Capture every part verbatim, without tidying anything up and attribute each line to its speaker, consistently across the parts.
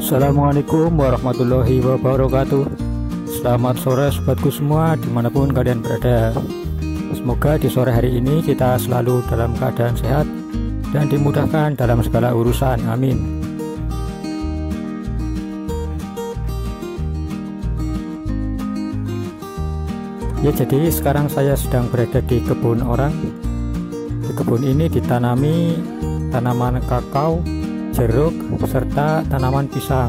Speaker 1: Assalamualaikum warahmatullahi wabarakatuh. Selamat sore sobatku semua dimanapun kalian berada. Semoga di sore hari ini kita selalu dalam keadaan sehat dan dimudahkan dalam segala urusan, amin. Ya, jadi sekarang saya sedang berada di kebun orang. Di kebun ini ditanami tanaman kakao, jeruk, serta tanaman pisang.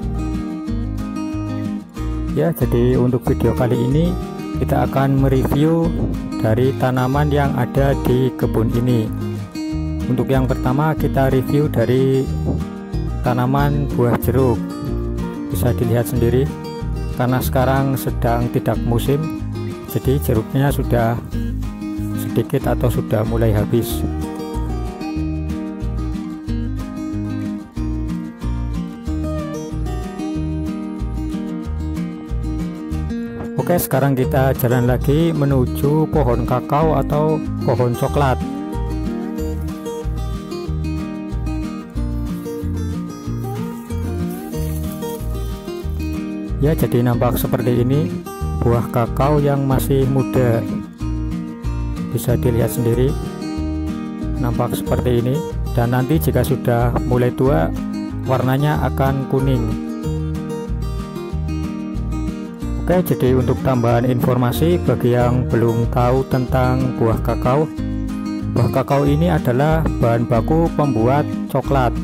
Speaker 1: Ya, jadi untuk video kali ini kita akan mereview dari tanaman yang ada di kebun ini. Untuk yang pertama kita review dari tanaman buah jeruk. Bisa dilihat sendiri karena sekarang sedang tidak musim, jadi jeruknya sudah sedikit atau sudah mulai habis. Oke, sekarang kita jalan lagi menuju pohon kakao atau pohon coklat. Ya, jadi nampak seperti ini buah kakao yang masih muda. Bisa dilihat sendiri, nampak seperti ini, dan nanti jika sudah mulai tua warnanya akan kuning. Oke, jadi untuk tambahan informasi bagi yang belum tahu tentang buah kakao, buah kakao ini adalah bahan baku pembuat coklat.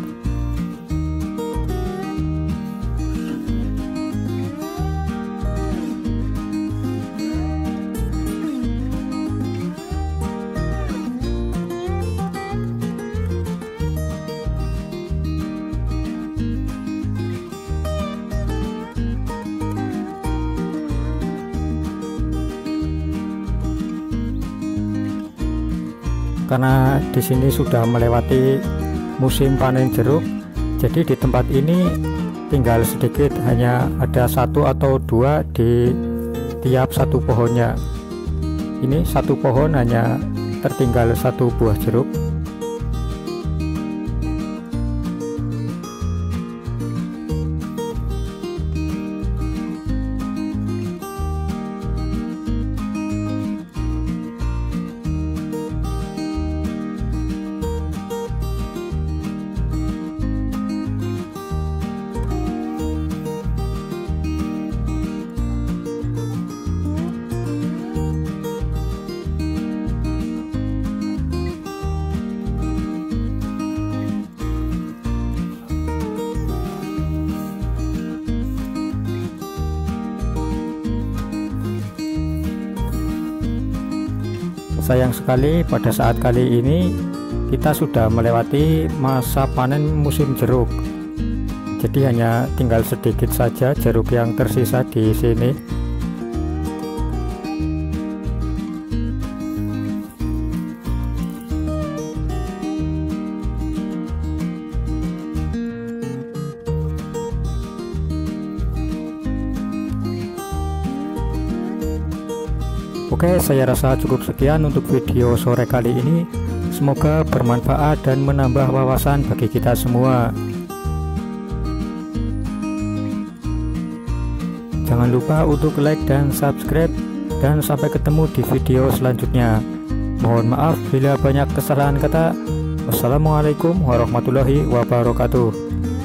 Speaker 1: Karena di sini sudah melewati musim panen jeruk, jadi di tempat ini tinggal sedikit, hanya ada satu atau dua di tiap satu pohonnya. Ini satu pohon hanya tertinggal satu buah jeruk. Sayang sekali pada saat kali ini kita sudah melewati masa panen musim jeruk. Jadi hanya tinggal sedikit saja jeruk yang tersisa di sini. Oke, saya rasa cukup sekian untuk video sore kali ini. Semoga bermanfaat dan menambah wawasan bagi kita semua. Jangan lupa untuk like dan subscribe, dan sampai ketemu di video selanjutnya. Mohon maaf bila banyak kesalahan kata. Wassalamualaikum warahmatullahi wabarakatuh.